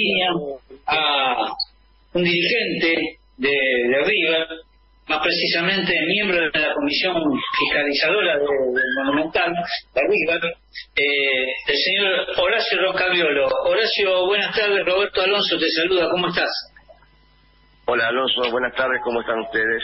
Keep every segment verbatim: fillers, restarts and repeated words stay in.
línea a un dirigente de, de River, más precisamente miembro de la comisión fiscalizadora del de Monumental, de River, eh, el señor Horacio Roncagliolo. Horacio, buenas tardes. Roberto Alonso te saluda, ¿cómo estás? Hola Alonso, buenas tardes, ¿cómo están ustedes?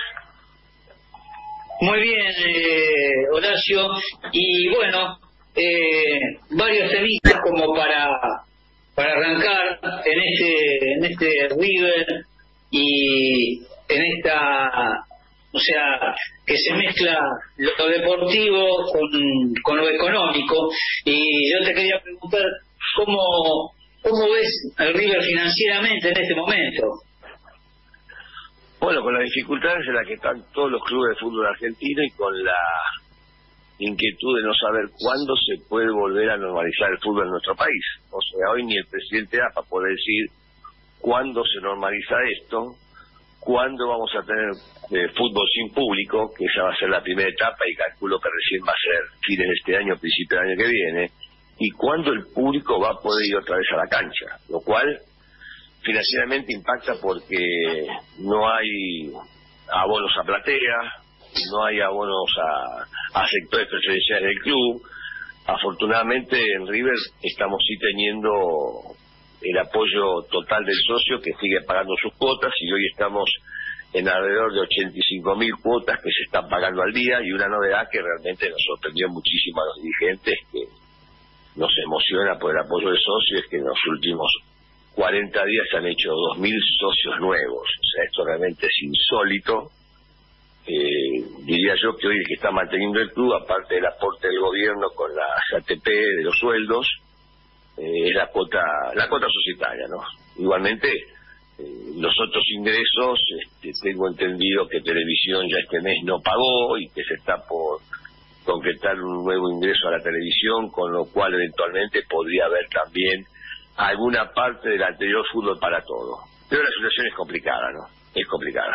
Muy bien, eh, Horacio, y bueno, eh, varios temitas como para para arrancar en este en este River y en esta, o sea, que se mezcla lo deportivo con, con lo económico, y yo te quería preguntar cómo cómo ves al River financieramente en este momento. Bueno, con las dificultades en las que están todos los clubes de fútbol argentino y con la inquietud de no saber cuándo se puede volver a normalizar el fútbol en nuestro país. O sea, hoy ni el presidente A F A puede decir cuándo se normaliza esto, cuándo vamos a tener eh, fútbol sin público, que esa va a ser la primera etapa y calculo que recién va a ser fines de este año, principio del año que viene, y cuándo el público va a poder ir otra vez a la cancha, lo cual financieramente impacta porque no hay abonos a platea, no hay abonos a, a sectores preferenciales del club. Afortunadamente en River estamos sí teniendo el apoyo total del socio, que sigue pagando sus cuotas, y hoy estamos en alrededor de ochenta y cinco mil cuotas que se están pagando al día, y una novedad que realmente nos sorprendió muchísimo a los dirigentes, que nos emociona por el apoyo del socio, es que en los últimos cuarenta días se han hecho dos mil socios nuevos. O sea, esto realmente es insólito. Eh, diría yo que hoy el que está manteniendo el club, aparte del aporte del gobierno con las A T P de los sueldos, eh, es la cuota la cuota societaria, ¿no? Igualmente, eh, los otros ingresos, este, tengo entendido que Televisión ya este mes no pagó y que se está por concretar un nuevo ingreso a la televisión, con lo cual eventualmente podría haber también alguna parte del anterior fútbol para todo. Pero la situación es complicada, ¿no? Es complicada.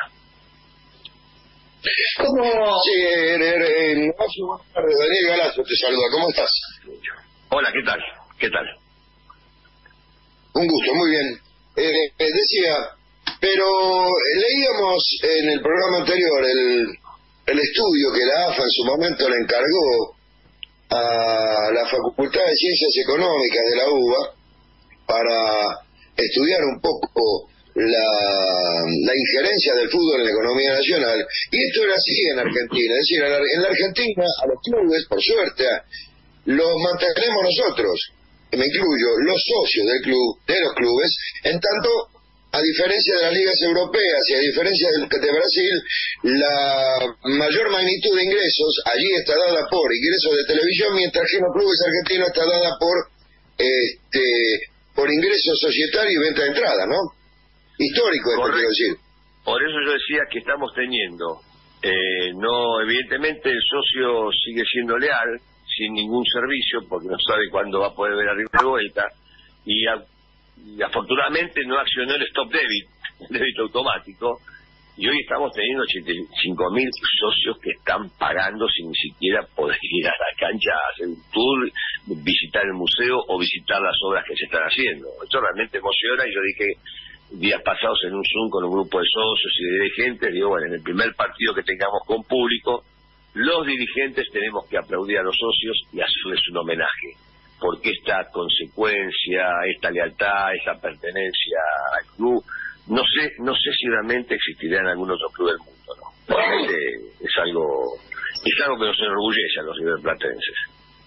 ¿Cómo? Sí, en, en, en buenas tardes, Daniel Galazo te saluda, ¿cómo estás? Hola, ¿qué tal? ¿Qué tal? Un gusto, muy bien. Eh, eh, decía, pero leíamos en el programa anterior el, el estudio que la A F A en su momento le encargó a la Facultad de Ciencias Económicas de la U B A para estudiar un poco la, la injerencia del fútbol en la economía nacional, y esto era así en Argentina. Es decir, en la Argentina a los clubes, por suerte, los mantenemos nosotros, me incluyo, los socios del club, de los clubes, en tanto, a diferencia de las ligas europeas y a diferencia de, de Brasil, la mayor magnitud de ingresos allí está dada por ingresos de televisión, mientras que en los clubes argentinos está dada por este por ingresos societarios y venta de entrada, ¿no? Histórico, esto quiero decir. Por eso yo decía que estamos teniendo, eh, no, evidentemente el socio sigue siendo leal, sin ningún servicio, porque no sabe cuándo va a poder ver arriba de vuelta, y, a, y afortunadamente no accionó el stop debit, el débito automático, y hoy estamos teniendo ochenta y cinco mil socios que están pagando sin ni siquiera poder ir a la cancha a hacer un tour, visitar el museo o visitar las obras que se están haciendo. Esto realmente emociona, y yo dije días pasados en un Zoom con un grupo de socios y de dirigentes, digo, bueno, en el primer partido que tengamos con público, los dirigentes tenemos que aplaudir a los socios y hacerles un homenaje, porque esta consecuencia, esta lealtad, esta pertenencia al club, no sé no sé si realmente existirá en algún otro club del mundo, ¿no? Realmente es algo es algo que nos enorgullece a los riverplatenses.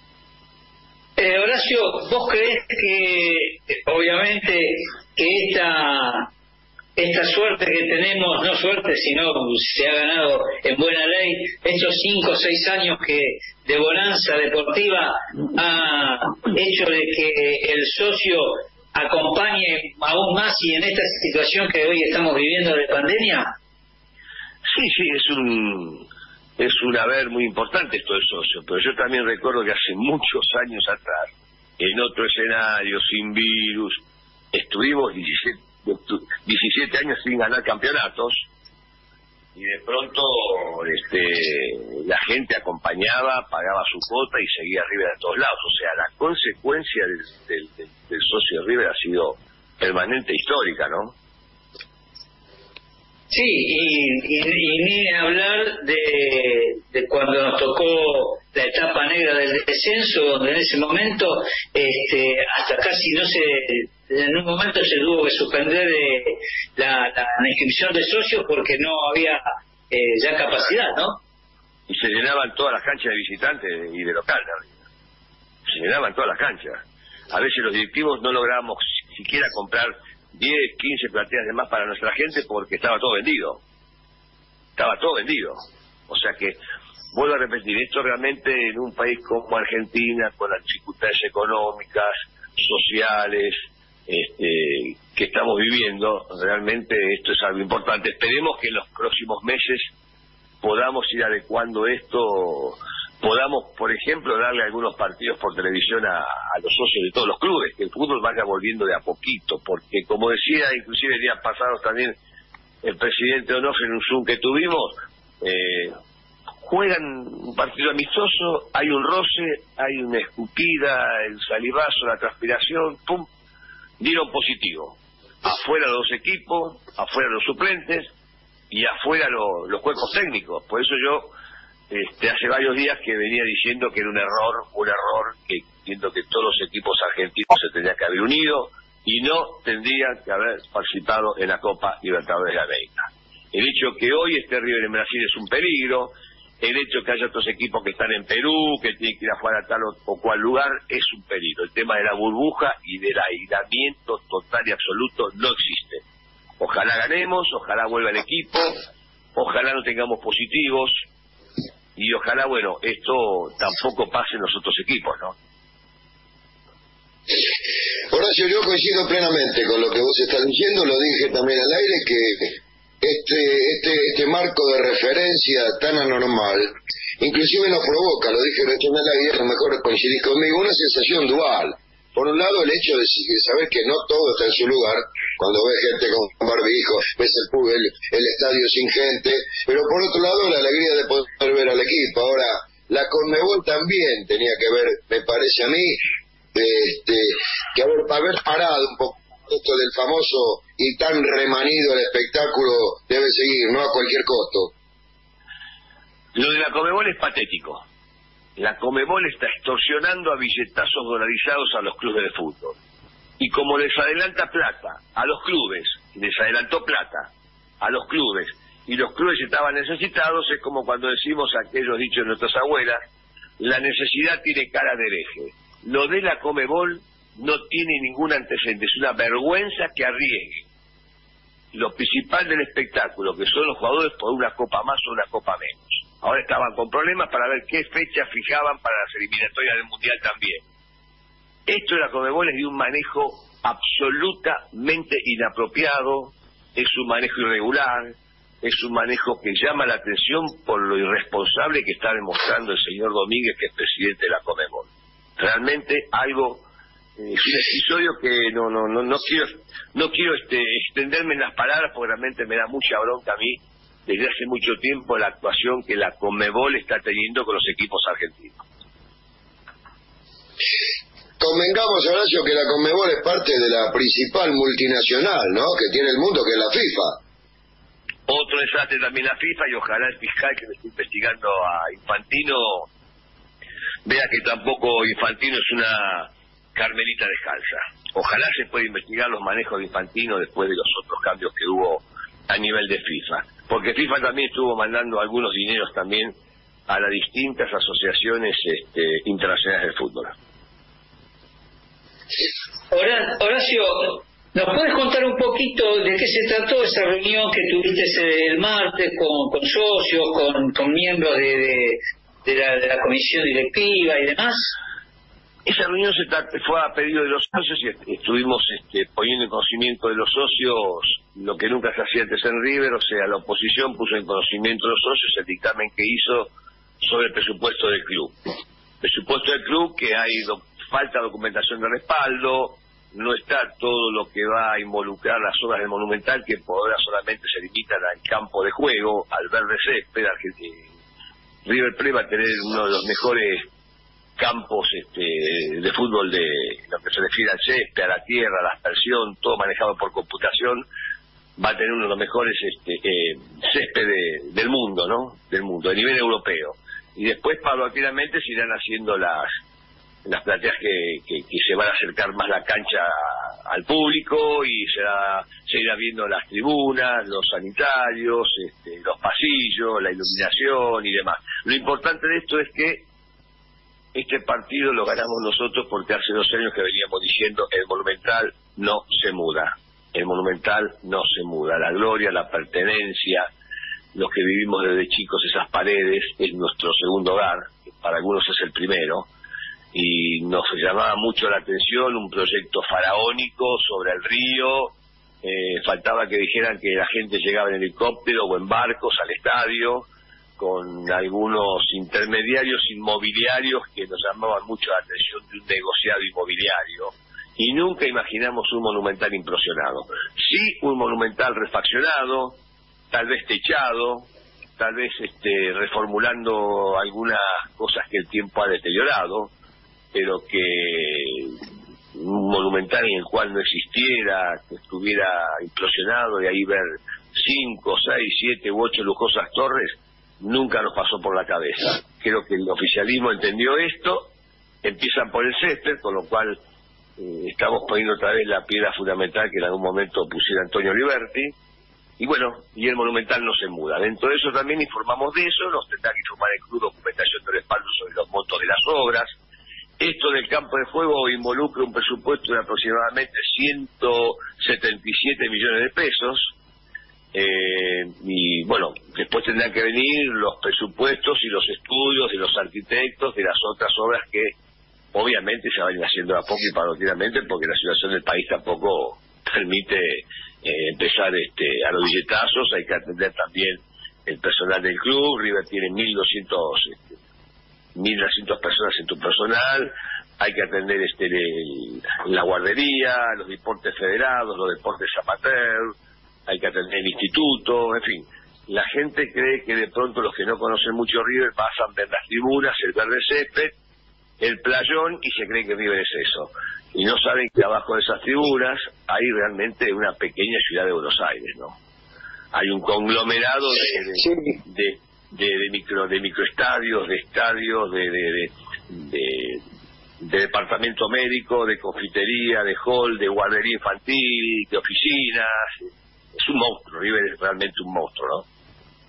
Eh, Horacio, ¿vos creés que, obviamente, que esta esta suerte que tenemos, no suerte, sino se ha ganado en buena ley, estos cinco o seis años que de bonanza deportiva ha hecho de que el socio acompañe aún más, y en esta situación que hoy estamos viviendo de pandemia? Sí, sí, es un es un haber muy importante esto del socio, pero yo también recuerdo que hace muchos años atrás, en otro escenario, sin virus, estuvimos diecisiete años sin ganar campeonatos, y de pronto este la gente acompañaba, pagaba su cuota y seguía River a todos lados. O sea, la consecuencia del, del, del, del socio de River ha sido permanente histórica, ¿no? Sí, y, y, y ni hablar de, de cuando nos tocó la etapa negra del descenso, donde en ese momento este, hasta casi no se, en un momento se tuvo que suspender de la, la, la inscripción de socios porque no había eh, ya capacidad, ¿no? Y se llenaban todas las canchas de visitantes y de local, ¿no? Se llenaban todas las canchas. A veces los directivos no lográbamos siquiera comprar diez, quince plateas de más para nuestra gente porque estaba todo vendido. Estaba todo vendido. O sea que, vuelvo a repetir, esto realmente en un país como Argentina, con las dificultades económicas, sociales, este, que estamos viviendo, realmente esto es algo importante. Esperemos que en los próximos meses podamos ir adecuando esto, podamos, por ejemplo, darle algunos partidos por televisión a, a los socios de todos los clubes, que el fútbol vaya volviendo de a poquito, porque como decía, inclusive el día pasado también el presidente Onofre en un Zoom que tuvimos, eh, juegan un partido amistoso, hay un roce, hay una escupida, el salivazo, la transpiración, pum, dieron positivo. Afuera los dos equipos, afuera los suplentes y afuera lo, los cuerpos técnicos. Por eso yo este, hace varios días que venía diciendo que era un error, un error, que entiendo que todos los equipos argentinos se tendrían que haber unido y no tendrían que haber participado en la Copa Libertadores de América. El hecho que hoy esté River en Brasil es un peligro, el hecho que haya otros equipos que están en Perú, que tienen que ir a jugar a tal o cual lugar, es un peligro. El tema de la burbuja y del aislamiento total y absoluto no existe. Ojalá ganemos, ojalá vuelva el equipo, ojalá no tengamos positivos y ojalá, bueno, esto tampoco pase en los otros equipos, ¿no? Horacio, yo coincido plenamente con lo que vos estás diciendo, lo dije también al aire, que este este este marco de referencia tan anormal, inclusive nos provoca, lo dije recién al aire, a lo mejor coincidís conmigo, una sensación dual. Por un lado, el hecho de saber que no todo está en su lugar, cuando ves gente con barbijo, ves el, el, el estadio sin gente, pero por otro lado, la alegría de poder ver al equipo. Ahora, la Conmebol también tenía que ver, me parece a mí, este, que haber, haber parado un poco esto del famoso y tan remanido el espectáculo debe seguir, no a cualquier costo. Lo de la Conmebol es patético. La Conmebol está extorsionando a billetazos dolarizados a los clubes de fútbol. Y como les adelanta plata a los clubes, les adelantó plata a los clubes, y los clubes estaban necesitados, es como cuando decimos aquellos dichos de nuestras abuelas, la necesidad tiene cara de hereje. Lo de la Conmebol no tiene ningún antecedente, es una vergüenza que arriesgue lo principal del espectáculo, que son los jugadores, por una copa más o una copa menos. Ahora estaban con problemas para ver qué fecha fijaban para las eliminatorias del Mundial también. Esto de la Conmebol es de un manejo absolutamente inapropiado, es un manejo irregular, es un manejo que llama la atención por lo irresponsable que está demostrando el señor Domínguez, que es presidente de la Conmebol. Realmente algo, eh, es un episodio que no no no no quiero no quiero este, extenderme en las palabras porque realmente me da mucha bronca a mí desde hace mucho tiempo la actuación que la Conmebol está teniendo con los equipos argentinos. Convengamos, Horacio, que la Conmebol es parte de la principal multinacional, ¿no?, que tiene el mundo, que es la FIFA. Otro desastre también la FIFA, y ojalá el fiscal que me está investigando a Infantino vea que tampoco Infantino es una carmelita descalza. Ojalá se pueda investigar los manejos de Infantino después de los otros cambios que hubo a nivel de FIFA, porque FIFA también estuvo mandando algunos dineros también a las distintas asociaciones este, internacionales del fútbol. Horacio, ¿nos puedes contar un poquito de qué se trató esa reunión que tuviste el martes con, con socios, con, con miembros de, de, de, la, de la comisión directiva y demás? Esa reunión se fue a pedido de los socios y estuvimos este, poniendo en conocimiento de los socios lo que nunca se hacía antes en River, o sea, la oposición puso en conocimiento de los socios el dictamen que hizo sobre el presupuesto del club. Presupuesto del club que hay do, falta documentación de respaldo, no está todo lo que va a involucrar las obras del Monumental, que por ahora solamente se limitan al campo de juego, al verde césped. River Plate va a tener uno de los mejores campos este, de fútbol, de lo que se refiere al césped, a la tierra, a la aspersión, todo manejado por computación, va a tener uno de los mejores este, eh, césped de, del mundo, ¿no? Del mundo, de nivel europeo. Y después, paulatinamente, se irán haciendo las las plateas que, que, que se van a acercar más la cancha al público y será, se irá viendo las tribunas, los sanitarios, este, los pasillos, la iluminación y demás. Lo importante de esto es que este partido lo ganamos nosotros porque hace dos años que veníamos diciendo el Monumental no se muda. El Monumental no se muda. La gloria, la pertenencia, los que vivimos desde chicos esas paredes, es nuestro segundo hogar, para algunos es el primero, y nos llamaba mucho la atención un proyecto faraónico sobre el río. Eh, faltaba que dijeran que la gente llegaba en helicóptero o en barcos al estadio, con algunos intermediarios inmobiliarios que nos llamaban mucho la atención de un negociado inmobiliario. Y nunca imaginamos un Monumental implosionado. Sí, un Monumental refaccionado, tal vez techado, tal vez este, reformulando algunas cosas que el tiempo ha deteriorado, pero que un Monumental en el cual no existiera, que estuviera implosionado, y ahí ver cinco, seis, siete u ocho lujosas torres, nunca nos pasó por la cabeza. Creo que el oficialismo entendió esto, empiezan por el césped, con lo cual eh, estamos poniendo otra vez la piedra fundamental que en algún momento pusiera Antonio Liberti, y bueno, y el Monumental no se muda. Dentro de eso también informamos de eso, nos tendrá que informar el club documentación de respaldo sobre los montos de las obras. Esto del campo de juego involucra un presupuesto de aproximadamente ciento setenta y siete millones de pesos, eh, y bueno, después tendrán que venir los presupuestos y los estudios de los arquitectos de las otras obras que obviamente se van haciendo a poco y paulatinamente, porque la situación del país tampoco permite eh, empezar este a los billetazos. Hay que atender también el personal del club. River tiene mil doscientas personas en tu personal, hay que atender este el, la guardería, los deportes federados, los deportes amateur, hay que atender el instituto, en fin. La gente cree que de pronto los que no conocen mucho River pasan a ver las tribunas, el verde césped, el playón, y se creen que River es eso. Y no saben que abajo de esas tribunas hay realmente una pequeña ciudad de Buenos Aires, ¿no? Hay un conglomerado de, de, de, de, de micro de microestadios, de estadios, de, de, de, de, de departamento médico, de confitería, de hall, de guardería infantil, de oficinas. Es un monstruo, River es realmente un monstruo, ¿no?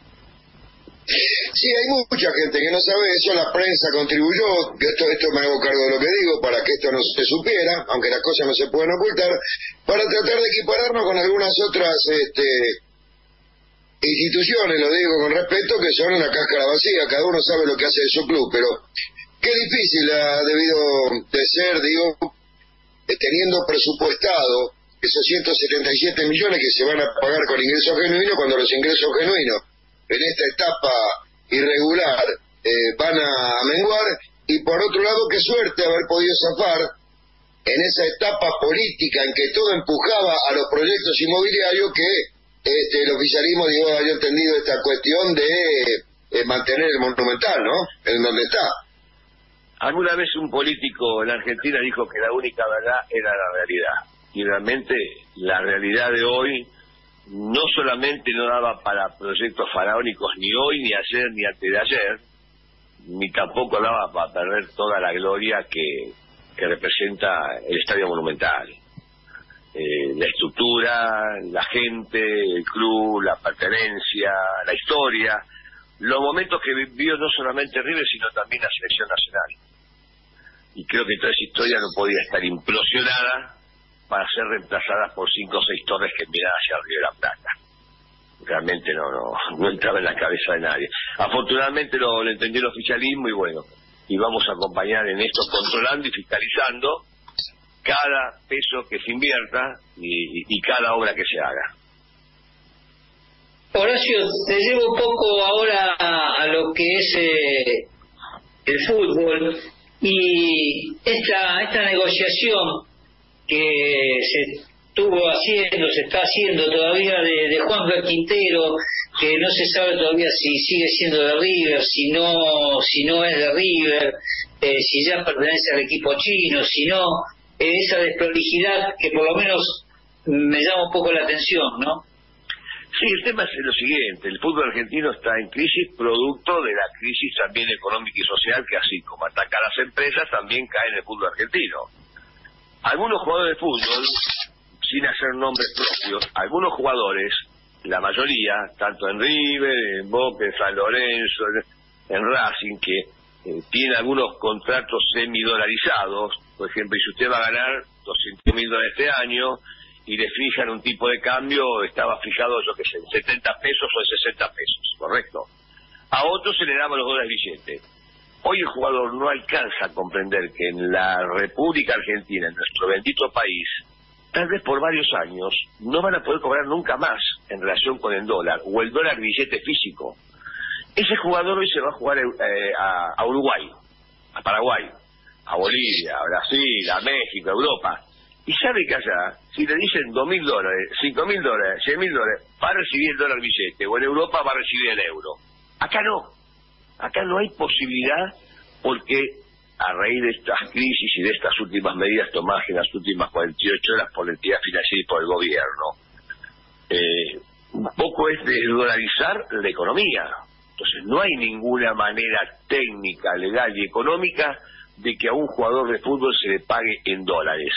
Sí, hay mucha gente que no sabe eso, la prensa contribuyó, que esto, esto me hago cargo de lo que digo, para que esto no se supiera, aunque las cosas no se pueden ocultar, para tratar de equipararnos con algunas otras este, instituciones, lo digo con respeto, que son la cáscara vacía, cada uno sabe lo que hace de su club, pero qué difícil ha debido de ser, digo, teniendo presupuestado esos ciento setenta y siete millones que se van a pagar con ingresos genuinos, cuando los ingresos genuinos en esta etapa irregular eh, van a menguar, y por otro lado, qué suerte haber podido zafar en esa etapa política en que todo empujaba a los proyectos inmobiliarios, que este, el oficialismo, digo, haya entendido esta cuestión de eh, mantener el Monumental, ¿no? En donde está. Alguna vez un político en la Argentina dijo que la única verdad era la realidad, y realmente la realidad de hoy no solamente no daba para proyectos faraónicos ni hoy, ni ayer, ni antes de ayer, ni tampoco daba para perder toda la gloria que, que representa el Estadio Monumental. Eh, la estructura, la gente, el club, la pertenencia, la historia, los momentos que vivió no solamente River, sino también la selección nacional. Y creo que toda esa historia no podía estar implosionada para ser reemplazadas por cinco o seis torres que miraban hacia el Río de la Plata. Realmente no, no, no entraba en la cabeza de nadie. Afortunadamente lo, lo entendió el oficialismo, y bueno, y vamos a acompañar en esto, controlando y fiscalizando cada peso que se invierta y, y, y cada obra que se haga. Horacio, te llevo un poco ahora a, a lo que es eh, el fútbol y esta esta negociación que se estuvo haciendo, se está haciendo todavía de, de Juan Quintero, que no se sabe todavía si sigue siendo de River, si no, si no es de River, eh, si ya pertenece al equipo chino, si no, eh, esa desprolijidad que por lo menos me llama un poco la atención, ¿no? Sí, el tema es lo siguiente, el fútbol argentino está en crisis producto de la crisis también económica y social que así como ataca a las empresas también cae en el fútbol argentino. Algunos jugadores de fútbol, sin hacer nombres propios, algunos jugadores, la mayoría, tanto en River, en Boca, en San Lorenzo, en, en Racing, que eh, tienen algunos contratos semidolarizados, por ejemplo, y si usted va a ganar doscientos mil dólares este año, y le fijan un tipo de cambio, estaba fijado, yo qué sé, en setenta pesos o en sesenta pesos, ¿correcto? A otros se le daban los dólares billetes. Hoy el jugador no alcanza a comprender que en la República Argentina, en nuestro bendito país, tal vez por varios años, no van a poder cobrar nunca más en relación con el dólar, o el dólar billete físico. Ese jugador hoy se va a jugar eh, a, a Uruguay, a Paraguay, a Bolivia, a Brasil, a México, a Europa. Y sabe que allá, si le dicen dos mil dólares, cinco mil dólares, seis mil dólares, va a recibir el dólar billete, o en Europa va a recibir el euro. Acá no. Acá no hay posibilidad, porque a raíz de estas crisis y de estas últimas medidas tomadas en las últimas cuarenta y ocho horas por la entidad financiera y por el gobierno, eh, un poco es desdolarizar la economía. Entonces no hay ninguna manera técnica, legal y económica de que a un jugador de fútbol se le pague en dólares.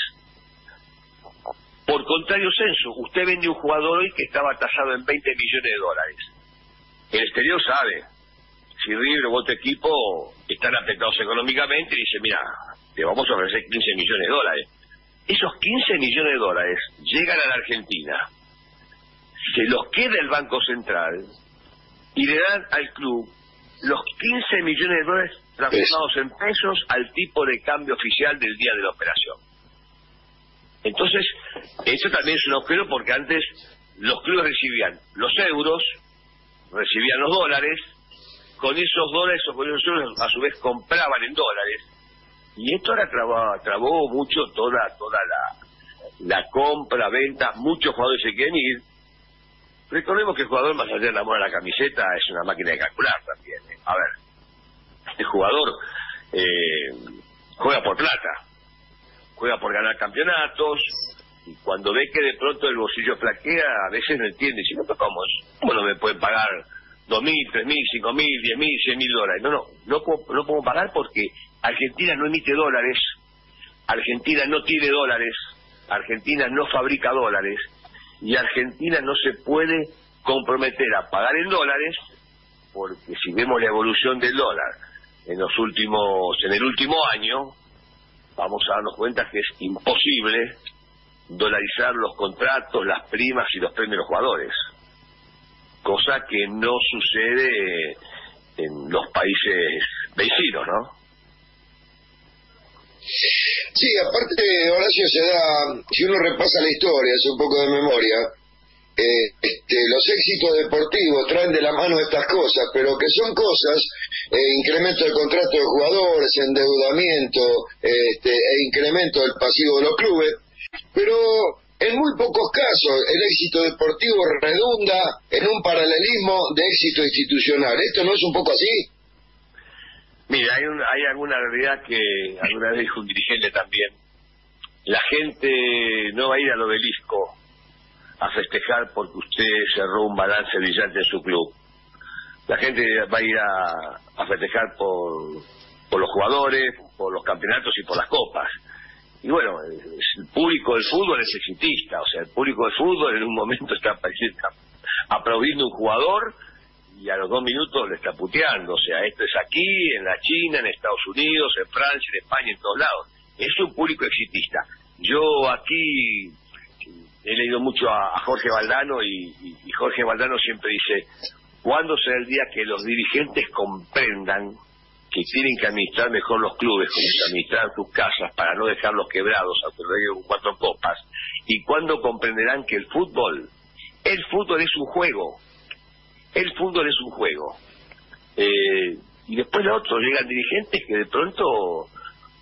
Por contrario censo, usted vende un jugador hoy que estaba tasado en veinte millones de dólares. El exterior sabe, si River o otro equipo están apretados económicamente, y dice, mira, te vamos a ofrecer quince millones de dólares. Esos quince millones de dólares llegan a la Argentina, se los queda el Banco Central y le dan al club los quince millones de dólares transformados en pesos al tipo de cambio oficial del día de la operación. Entonces, esto también es un agujero, porque antes los clubes recibían los euros, recibían los dólares, con esos dólares o con esos euros a su vez compraban en dólares, y esto ahora trabó, trabó mucho toda toda la, la compra, venta. Muchos jugadores se quieren ir. Recordemos que el jugador, más allá del amor a la camiseta, es una máquina de calcular también, ¿eh? A ver, este jugador eh, juega por plata, juega por ganar campeonatos, y cuando ve que de pronto el bolsillo flaquea, a veces no entiende, si no, ¿cómo? ¿Cómo no me pueden pagar dos mil, tres mil, cinco mil, diez mil, cien mil dólares? No, no, no puedo, no puedo pagar porque Argentina no emite dólares, Argentina no tiene dólares, Argentina no fabrica dólares, y Argentina no se puede comprometer a pagar en dólares, porque si vemos la evolución del dólar en los últimos, en el último año, vamos a darnos cuenta que es imposible dolarizar los contratos, las primas y los premios de los jugadores, cosa que no sucede en los países vecinos, ¿no? Sí, aparte, Horacio, se da, si uno repasa la historia, hace un poco de memoria, eh, este, los éxitos deportivos traen de la mano estas cosas, pero que son cosas, eh, incremento del contrato de jugadores, endeudamiento, este, e incremento del pasivo de los clubes, pero en muy pocos casos el éxito deportivo redunda en un paralelismo de éxito institucional. ¿Esto no es un poco así? Mira, hay, un, hay alguna realidad que alguna vez dijo un dirigente también. La gente no va a ir al obelisco a festejar porque usted cerró un balance brillante en su club. La gente va a ir a, a festejar por, por los jugadores, por los campeonatos y por las copas. Y bueno, el público del fútbol es exitista, o sea, el público del fútbol en un momento está aplaudiendo a un jugador y a los dos minutos le está puteando. O sea, esto es aquí, en la China, en Estados Unidos, en Francia, en España, en todos lados. Es un público exitista. Yo aquí he leído mucho a, a Jorge Valdano y, y, y Jorge Valdano siempre dice, ¿cuándo será el día que los dirigentes comprendan que tienen que administrar mejor los clubes, como se administran sus casas para no dejarlos quebrados aunque jueguen con cuatro copas? ¿Y cuándo comprenderán que el fútbol, el fútbol es un juego? El fútbol es un juego. Eh, y después de otros llegan dirigentes que de pronto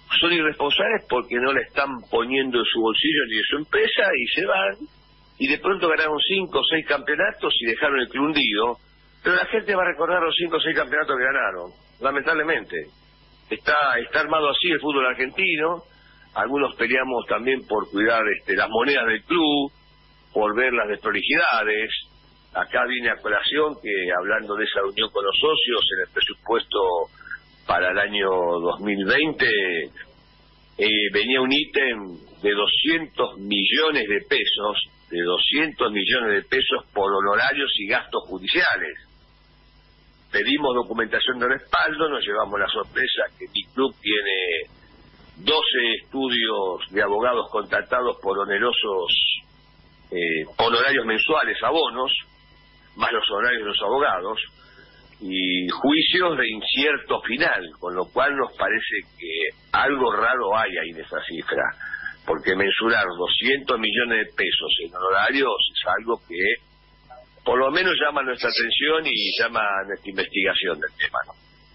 son irresponsables porque no le están poniendo en su bolsillo ni en su empresa y se van, y de pronto ganaron cinco o seis campeonatos y dejaron el club hundido, pero la gente va a recordar los cinco o seis campeonatos que ganaron, lamentablemente. Está, está armado así el fútbol argentino. Algunos peleamos también por cuidar este, las monedas del club, por ver las desprolijidades. Acá viene a colación que, hablando de esa reunión con los socios, en el presupuesto para el año dos mil veinte eh, venía un ítem de doscientos millones de pesos, de doscientos millones de pesos por honorarios y gastos judiciales. Pedimos documentación de respaldo, nos llevamos la sorpresa que mi club tiene doce estudios de abogados contratados por onerosos eh, honorarios mensuales, abonos, más los honorarios de los abogados, y juicios de incierto final, con lo cual nos parece que algo raro hay ahí en esa cifra, porque mensurar doscientos millones de pesos en honorarios es algo que por lo menos llama nuestra atención y llama nuestra investigación del tema, ¿no?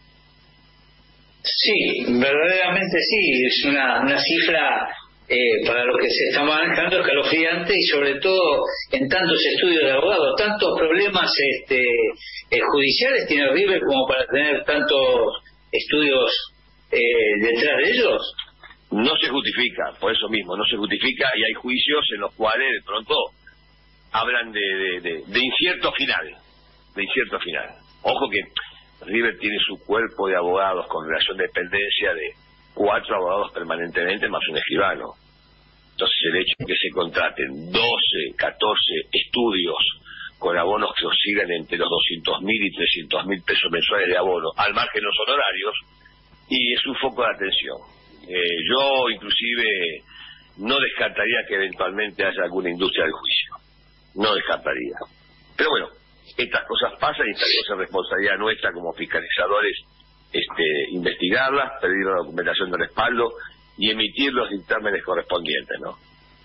Sí, verdaderamente sí, es una, una cifra eh, para lo que se está manejando escalofriante, y sobre todo en tantos estudios de abogados, tantos problemas este, eh, judiciales tiene River como para tener tantos estudios eh, detrás de ellos. No se justifica, por eso mismo, no se justifica, y hay juicios en los cuales de pronto hablan de, de, de, de incierto final, de incierto final. Ojo que River tiene su cuerpo de abogados con relación de dependencia de cuatro abogados permanentemente más un escribano. Entonces el hecho de que se contraten doce, catorce estudios con abonos que oscilan entre los doscientos mil y trescientos mil pesos mensuales de abono, al margen de los honorarios, y es un foco de atención. Eh, yo inclusive no descartaría que eventualmente haya alguna industria del juicio. No descartaría. Pero bueno, estas cosas pasan y esta cosa es responsabilidad nuestra como fiscalizadores, este, investigarlas, pedir la documentación de respaldo y emitir los dictámenes correspondientes, ¿no?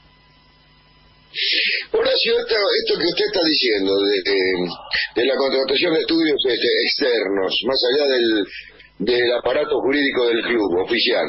Horacio, esto, esto que usted está diciendo de, de, de la contratación de estudios este, externos, más allá del, del aparato jurídico del club oficial,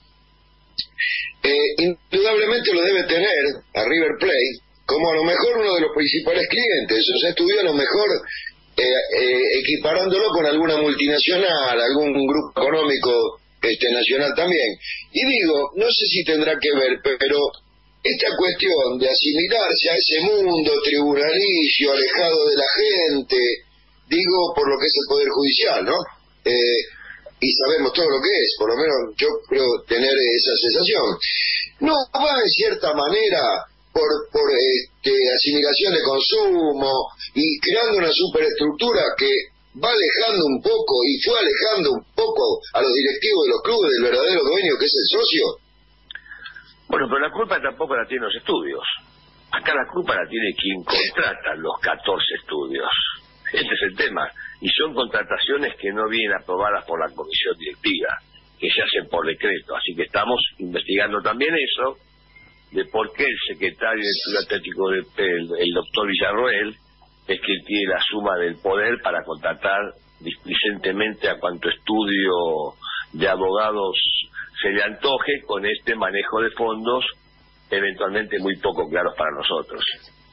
eh, indudablemente lo debe tener a River Plate como a lo mejor uno de los principales clientes. O sea, estudió a lo mejor eh, eh, equiparándolo con alguna multinacional, algún grupo económico este nacional también. Y digo, no sé si tendrá que ver, pero esta cuestión de asimilarse a ese mundo tribunalicio, alejado de la gente, digo, por lo que es el Poder Judicial, ¿no? Eh, y sabemos todo lo que es, por lo menos yo creo tener esa sensación. No va en cierta manera por, por este, asimilación de consumo y creando una superestructura que va alejando un poco y fue alejando un poco a los directivos de los clubes del verdadero dueño que es el socio. Bueno, pero la culpa tampoco la tienen los estudios. Acá la culpa la tiene quien contrata los catorce estudios. Este es el tema. Y son contrataciones que no vienen aprobadas por la comisión directiva, que se hacen por decreto. Así que estamos investigando también eso, de por qué el secretario del Club Atlético de el, el doctor Villarroel es quien tiene la suma del poder para contratar displicentemente a cuanto estudio de abogados se le antoje, con este manejo de fondos eventualmente muy poco claros para nosotros.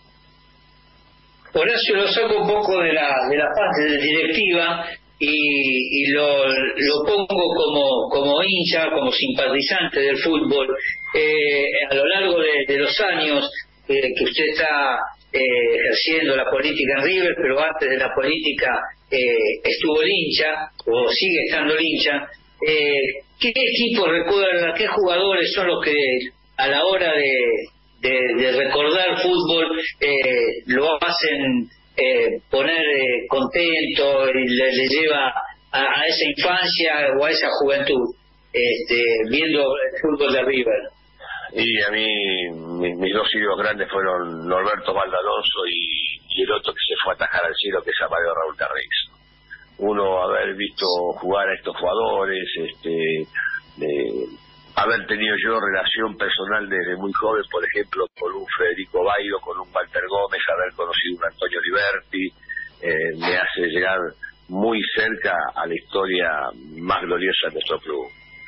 Horacio, lo saco un poco de la de la parte directiva y, y lo, lo pongo como como hincha, como simpatizante del fútbol. Eh, a lo largo de, de los años eh, que usted está eh, ejerciendo la política en River, pero antes de la política eh, estuvo el hincha, o sigue estando el hincha, eh, ¿qué equipo recuerda, qué jugadores son los que a la hora de De, de recordar fútbol eh, lo hacen eh, poner eh, contento y le, le lleva a, a esa infancia o a esa juventud este, viendo el fútbol de River? Y a mí mis, mis dos ídolos grandes fueron Norberto Valdalonso y, y el otro que se fue a atajar al cielo, que es Amadeo Raúl Carrix. Uno, haber visto jugar a estos jugadores, este de, haber tenido yo relación personal desde muy joven, por ejemplo, con un Federico Bailo, con un Walter Gómez, haber conocido a un Antonio Liberti, eh, me hace llegar muy cerca a la historia más gloriosa de nuestro club.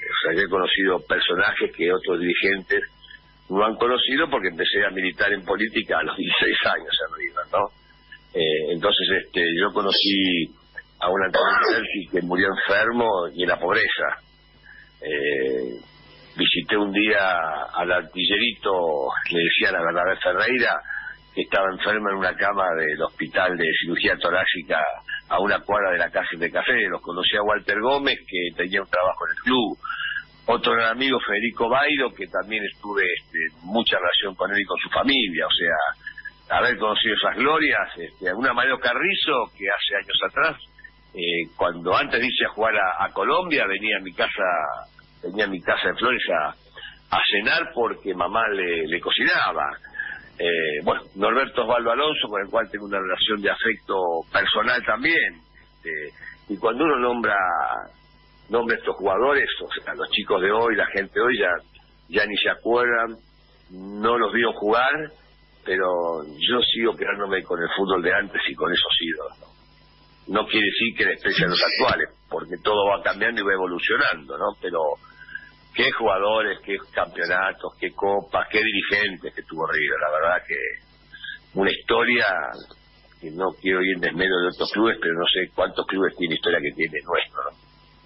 o sea, yo he conocido personajes que otros dirigentes no han conocido porque empecé a militar en política a los dieciséis años en River, ¿no? Eh, entonces, este, yo conocí a un Antonio Belfi que murió enfermo y en la pobreza. Eh, visité un día al artillerito, le decían a Bernabé Ferreira, que estaba enfermo en una cama del hospital de cirugía torácica a una cuadra de la casa de café. Los conocí a Walter Gómez, que tenía un trabajo en el club. Otro gran amigo, Federico Bairo, que también estuve este, mucha relación con él y con su familia. O sea, haber conocido esas glorias. Este, una Mario Carrizo, que hace años atrás, eh, cuando antes de irse a jugar a, a Colombia, venía a mi casa, venía a mi casa de Flores a, a cenar porque mamá le, le cocinaba. Eh, bueno, Norberto Osvaldo Alonso, con el cual tengo una relación de afecto personal también. Eh, y cuando uno nombra nombra estos jugadores, o sea, los chicos de hoy, la gente de hoy ya, ya ni se acuerdan, no los vio jugar, pero yo sigo quedándome con el fútbol de antes y con esos ídolos, ¿no? No quiere decir que desprecian los actuales, porque todo va cambiando y va evolucionando, ¿no? Pero qué jugadores, qué campeonatos, qué copas, qué dirigentes que tuvo River. La verdad que una historia que no quiero ir en desmedro de otros clubes, pero no sé cuántos clubes tiene historia que tiene nuestro, ¿no?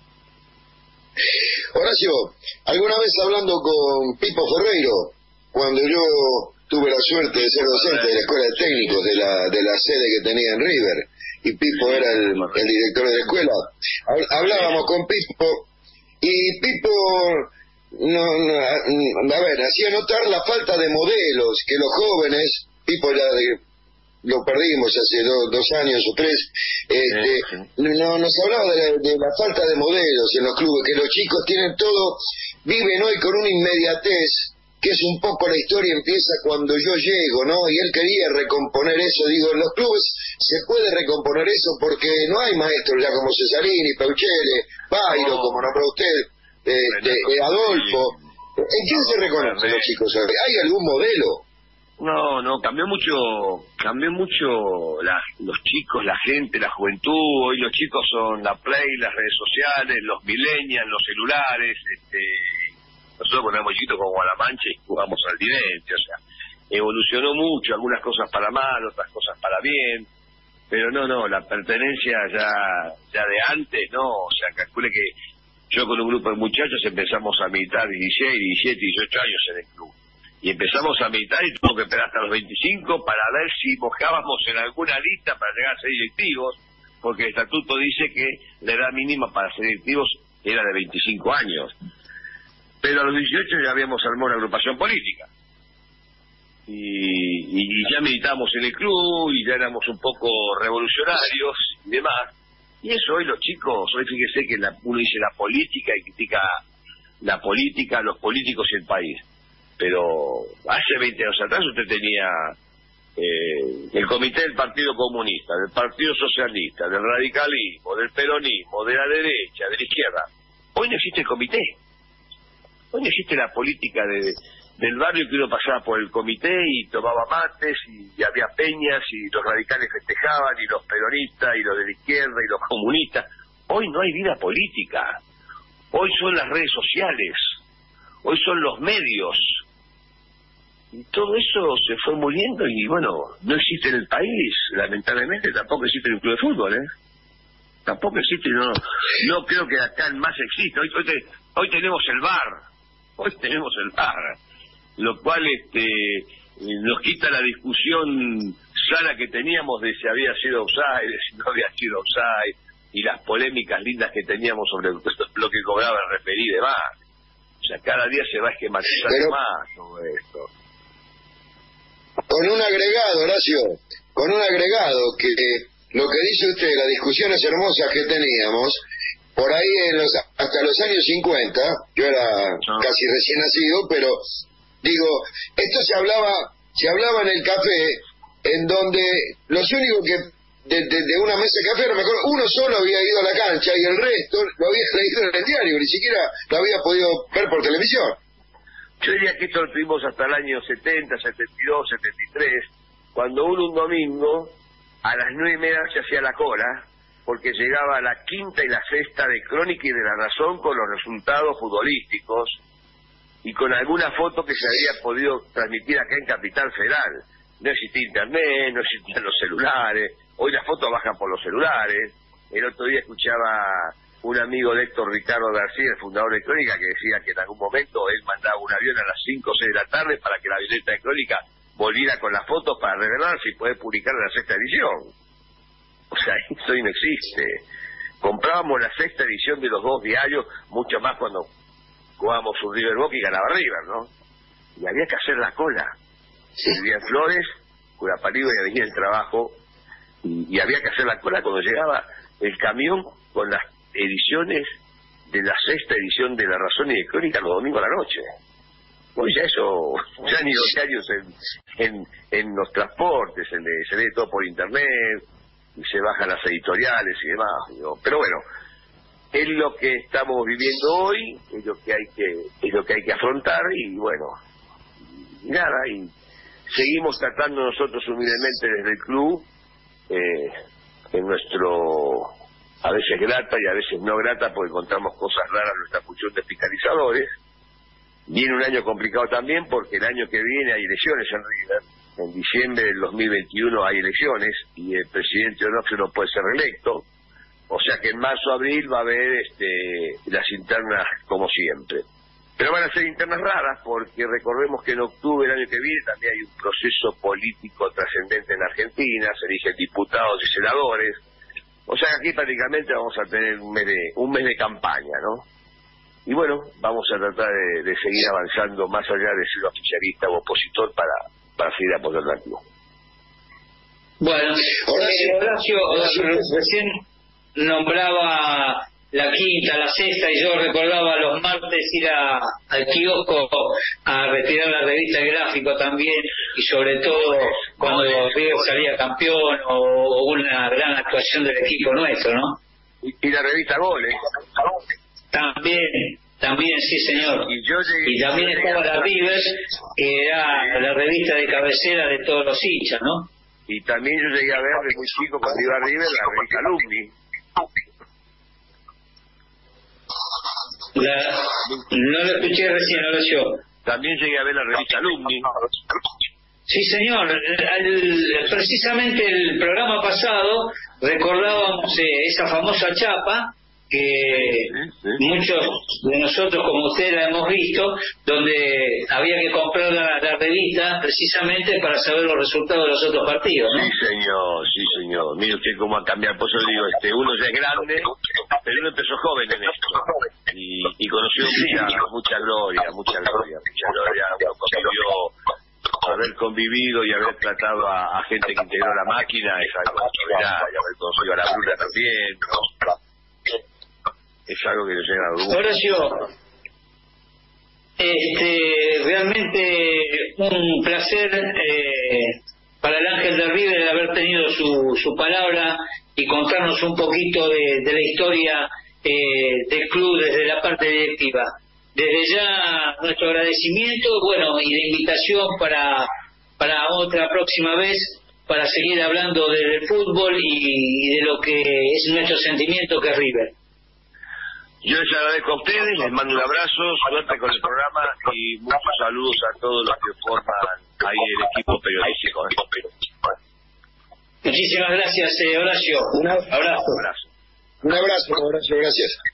Horacio, alguna vez hablando con Pipo Ferreiro, cuando yo tuve la suerte de ser docente de la escuela de técnicos de la de la sede que tenía en River, y Pipo era el, el director de la escuela, hablábamos con Pipo, y Pipo no, no, a ver, hacía notar la falta de modelos, que los jóvenes, Pipo ya de, lo perdimos hace do, dos años o tres, este, sí, sí. No, nos hablaba de la, de la falta de modelos en los clubes, que los chicos tienen todo, viven hoy con una inmediatez, que es un poco la historia empieza cuando yo llego, ¿no? Y él quería recomponer eso. Digo, en los clubes se puede recomponer eso porque no hay maestros ya como Cesarini, Peuchele, Bairo, no, como nombró usted, eh, de, de Adolfo. ¿En quién se reconocen los chicos? ¿Hay algún modelo? No, no, cambió mucho, cambió mucho la, los chicos, la gente, la juventud. Hoy los chicos son la Play, las redes sociales, los millennials, los celulares, este... Nosotros cuando éramos chiquitos como a la mancha y jugamos al dirente, o sea, evolucionó mucho, algunas cosas para mal, otras cosas para bien, pero no, no, la pertenencia ya ya de antes, no, o sea, calcule que yo con un grupo de muchachos empezamos a militar dieciséis, diecisiete, dieciocho años en el club, y empezamos a militar y tuvimos que esperar hasta los veinticinco para ver si mojábamos en alguna lista para llegar a ser directivos, porque el estatuto dice que la edad mínima para ser directivos era de veinticinco años. Pero a los dieciocho ya habíamos armado una agrupación política. Y, y ya militábamos en el club, y ya éramos un poco revolucionarios y demás. Y eso hoy los chicos, hoy fíjese que la, uno dice la política y critica la política, los políticos y el país. Pero hace veinte años atrás usted tenía eh, el comité del Partido Comunista, del Partido Socialista, del radicalismo, del peronismo, de la derecha, de la izquierda. Hoy no existe el comité. Hoy no existe la política de, del barrio, que uno pasaba por el comité y tomaba mates y, y había peñas y los radicales festejaban y los peronistas y los de la izquierda y los comunistas. Hoy no hay vida política. Hoy son las redes sociales. Hoy son los medios. Y todo eso se fue muriendo y bueno, no existe en el país. Lamentablemente tampoco existe en un club de fútbol, ¿eh? Tampoco existe, no, no creo que acá en más existe. Hoy, hoy, te, hoy tenemos el V A R. Hoy tenemos el V A R, lo cual este nos quita la discusión sana que teníamos de si había sido offside, de si no había sido offside, y las polémicas lindas que teníamos sobre lo que cobraba el referí y demás. O sea, cada día se va esquematizando Pero, más todo esto. Con un agregado, Horacio, con un agregado, que lo que dice usted, las discusiones hermosas que teníamos, por ahí en los, hasta los años cincuenta, yo era no. casi recién nacido, pero digo, esto se hablaba se hablaba en el café, en donde los únicos que de, de, de una mesa de café, no me acuerdo, uno solo había ido a la cancha y el resto lo había leído en el diario, ni siquiera lo había podido ver por televisión. Yo diría que esto lo tuvimos hasta el año setenta, setenta y dos, setenta y tres, cuando uno un domingo a las nueve y media se hacía la cola porque llegaba la quinta y la sexta de Crónica y de La Razón con los resultados futbolísticos y con alguna foto que se había podido transmitir acá en Capital Federal. No existía internet, no existían los celulares, hoy las fotos bajan por los celulares. El otro día escuchaba un amigo de Héctor, Ricardo García, el fundador de Crónica, que decía que en algún momento él mandaba un avión a las cinco o seis de la tarde para que la avioneta de Crónica volviera con las fotos para revelarse y poder publicar la sexta edición. O sea, eso no existe. Comprábamos la sexta edición de los dos diarios, mucho más cuando jugábamos un River Boca y ganaba River, ¿no? Y había que hacer la cola. Sí. Vivía en Flores, Curaparibe y venía el trabajo, y, y había que hacer la cola cuando llegaba el camión con las ediciones de la sexta edición de La Razón y de Crónica los domingos a la noche. Pues ya eso, ya ni los diarios en, en, en los transportes, en, se lee todo por internet, y se bajan las editoriales y demás. Digo, pero bueno, es lo que estamos viviendo hoy, es lo que hay que, es lo que hay que afrontar, y bueno, y nada, y seguimos tratando nosotros humildemente desde el club, eh, en nuestro, a veces grata y a veces no grata, porque encontramos cosas raras en nuestra función de fiscalizadores. Viene un año complicado también, porque el año que viene hay elecciones en River. En diciembre del dos mil veintiuno hay elecciones y el presidente Onofre no puede ser reelecto. O sea que en marzo abril va a haber este, las internas como siempre. Pero van a ser internas raras, porque recordemos que en octubre del año que viene también hay un proceso político trascendente en Argentina, se eligen diputados y senadores. O sea que aquí prácticamente vamos a tener un mes de, un mes de campaña, ¿no? Y bueno, vamos a tratar de, de seguir avanzando más allá de ser oficialista o opositor para, para seguir apoyando al club. Bueno, eh, Horacio, recién nombraba la quinta, la sexta, y yo recordaba los martes ir a, al kiosco a retirar la revista El Gráfico también, y sobre todo cuando River salía campeón o una gran actuación del equipo nuestro, ¿no? Y, y la revista Goles. También, también, sí señor. Y, yo llegué, y también estaba la River, que era la revista de cabecera de todos los hinchas, ¿no? Y también yo llegué a ver de muy chico cuando iba a River la revista Alumni. La, no lo escuché recién, Horacio. También llegué a ver la revista Alumni. Sí, señor. Al, precisamente el programa pasado recordábamos eh, esa famosa chapa que sí, sí. muchos de nosotros, como usted, la hemos visto, donde había que comprar la, la revista precisamente para saber los resultados de los otros partidos, ¿no? Sí, señor, sí, señor. Mire usted cómo ha cambiado. Por eso le digo, este, uno ya es grande, pero uno empezó joven en esto. Y, y conoció mucha, mucha gloria, mucha gloria, mucha gloria. Uno convivió, haber convivido y haber tratado a, a gente que integró la máquina es algo extraordinario, y haber conocido a la Bruna también, ¿no? Es algo que le llega a uno. Horacio, este, realmente un placer eh, para el Ángel de River de haber tenido su, su palabra y contarnos un poquito de, de la historia eh, del club desde la parte directiva. Desde ya nuestro agradecimiento, bueno, y la invitación para, para otra próxima vez, para seguir hablando del fútbol y, y de lo que es nuestro sentimiento que es River. Yo les agradezco a ustedes, les mando un abrazo, suerte con el programa y muchos saludos a todos los que forman ahí el equipo periodístico. Muchísimas gracias, eh, Horacio. Un abrazo. Un abrazo, Horacio, gracias.